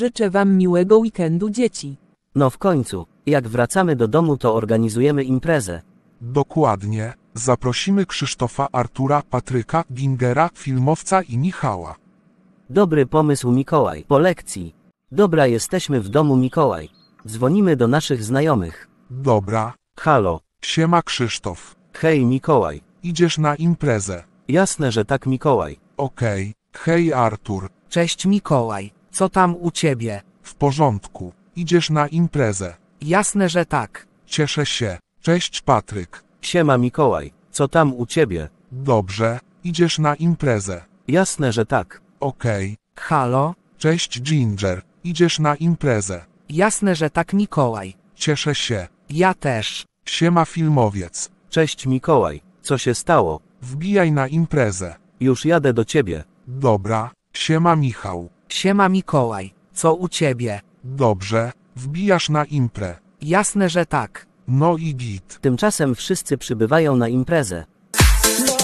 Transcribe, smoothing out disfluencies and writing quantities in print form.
Życzę wam miłego weekendu, dzieci. No w końcu, jak wracamy do domu, to organizujemy imprezę. Dokładnie. Zaprosimy Krzysztofa, Artura, Patryka, Gingera, filmowca i Michała. Dobry pomysł, Mikołaj. Po lekcji. Dobra, jesteśmy w domu, Mikołaj. Dzwonimy do naszych znajomych. Dobra. Halo. Siema Krzysztof. Hej, Mikołaj. Idziesz na imprezę. Jasne, że tak, Mikołaj. Okej. Hej Artur. Cześć Mikołaj, co tam u ciebie? W porządku. Idziesz na imprezę. Jasne, że tak. Cieszę się. Cześć Patryk. Siema, Mikołaj. Co tam u ciebie? Dobrze. Idziesz na imprezę. Jasne, że tak. Okej. Halo? Cześć Ginger. Idziesz na imprezę. Jasne, że tak Mikołaj. Cieszę się. Ja też. Siema filmowiec. Cześć, Mikołaj. Co się stało? Wbijaj na imprezę. Już jadę do ciebie. Dobra. Siema Michał. Siema Mikołaj, co u ciebie? Dobrze. Wbijasz na imprę. Jasne, że tak. No i git. Tymczasem wszyscy przybywają na imprezę.